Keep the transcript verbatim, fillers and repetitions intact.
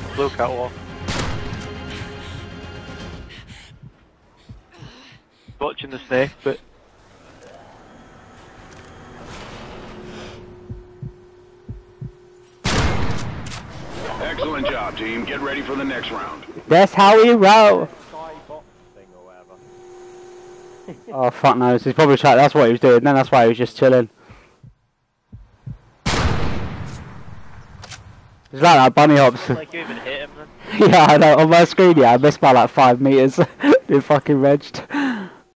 Blue catwalk. Watching the snake, but Excellent job, team. Get ready for the next round. That's how we roll. Oh fuck knows, he's probably trying, that's what he was doing, then that's why he was just chilling. It's like that bunny hops. like you even hit him then. Yeah, I know, on my screen, yeah, I missed by like five meters. It fucking wedged.